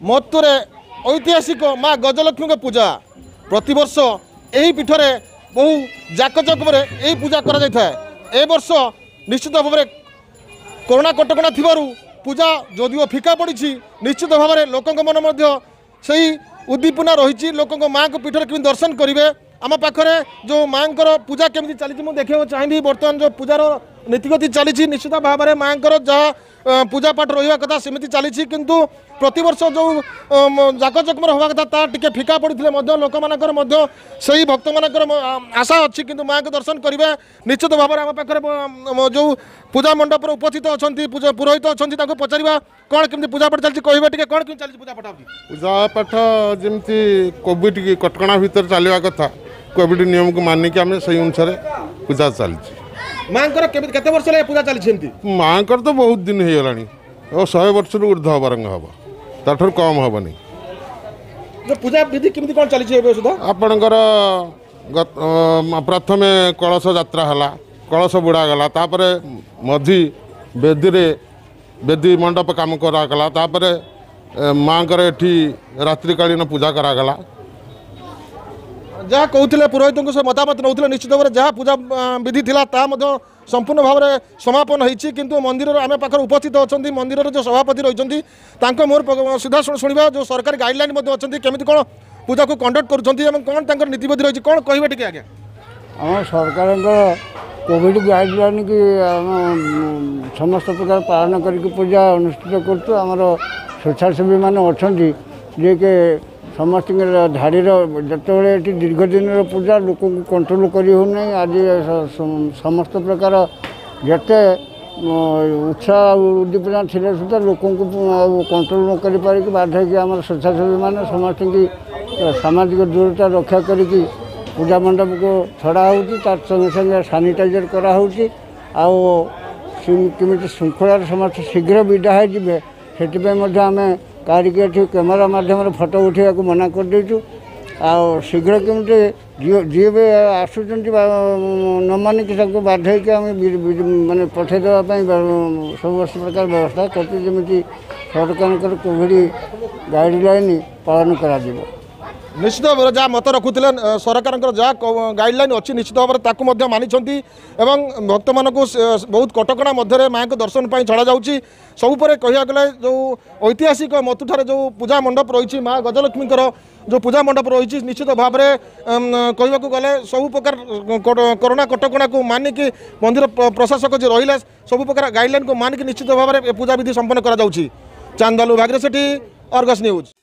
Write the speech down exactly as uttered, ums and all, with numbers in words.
महत्व ऐतिहासिक माँ गजलक्ष्मी पूजा प्रतिवर्ष यही पीठ में बहु जाकजकम यही पूजा कर वर्ष निश्चित भाव में कोरोना कटकणा थिबारु पूजा जदिव फिका पड़ी निश्चित भाव में लोक मन से उद्दीपना रही लोक माँ को पीठ में दर्शन करेंगे आम पाखे जो माँ पूजा केमी चली मुझे देखा चाहिए बर्तमान जो पूजार नीतिगति चली निश्चित भाव में माँ जहाँ पूजा पाठ रहा कथा सेमती चली किंतु प्रतिवर्ष जो जाकजकम हवा कथा ता टिके फिका पड़ते लोक मानकर से भक्त मान आशा अच्छी किंतु माँ के दर्शन करेंगे निश्चित भाव में आम पाखे जो पूजा मंडप उपस्थित अच्छा पुरोहित अच्छा पचारा कौन केमती पूजा पाठ चलती कहे टे कौन केमती चलती पूजा पाठ पूजा पाठ जमी कोविड कटकणा भितर चलवा कथा कोविड नियम को मानिक आम से अनुसार पूजा चलती माँ केते वर्ष पूजा चली माँ तो बहुत दिन हो गलानी और शहे वर्ष ऊर्ध बरंग हम ताठर कम हेनी जो पूजा विधि केमती कौन चली आपणकर प्रथम कलश यात्रा है कलश बुड़ा गला तापर मझी बेदी बेदी मंडप काम करागला तापर माँ एठी रात्रिकालीन पूजा करागला जहाँ कहते पुरोहित से मतामत नौते निश्चित भाव में जहाँ पूजा विधि था संपूर्ण भाव में समापन होती किंतु मंदिर आम पाखे उपस्थित अच्छा मंदिर जो सभापति रही मोर सीधा शुणा जो सरकारी गाइडलाइन अच्छा केमी कौन पूजा को कंडक्ट कौन नीतिविधि रही कौन कहे टे आज्ञा आम सरकार कोविड गाइडलाइन की समस्त प्रकार पालन करके पूजा अनुष्ठित करमर स्वेच्छासेवी मान अच्छा जे के समस्त धाड़ीर जिते दीर्घ दिन पूजा लोक कंट्रोल कर आज समस्त प्रकार जिते उत्साह उद्दीपना थे सुधा लोक कंट्रोल न कर पारिक बाध्य कि आम स्वेच्छासेवी मान समस्त की सामाजिक दूरता रक्षा करी पूजा मंडप को छड़ा होती संगे संगे सानिटाइजर कराऊँगी आमि श्रृंखलार समस्त शीघ्र विदा हो से आम कारिके कैमेरा माध्यम फोटो उठा मना कर देचु आ शीघ्र केमती जी भी आसुँच न मानिक बाध्य कि आम मानने पठेदेवाई समस्त प्रकार व्यवस्था करमी सरकार कोविड गाइडलाइन पालन कर निश्चित भाव जहाँ मत रखुले सरकार जहाँ गाइडलाइन अच्छी निश्चित भाव में मानी भक्त मान बहुत कटकणा मध्य माँ को दर्शन पर छड़ा जाऊँगी सबुपर कह गले जो ऐतिहासिक मतुठार जो पूजा मंडप रही माँ गजलक्ष्मी जो पूजा मंडप रही निश्चित भाव में कहवाक गले सबु प्रकार कोरोना कटकणा को मानिक मंदिर प्रशासक जो रहा सबु प्रकार गाइडलाइन को मानिक निश्चित भाव में पूजा विधि संपन्न कर चांदलू भाग्य सेठी अर्गस न्यूज।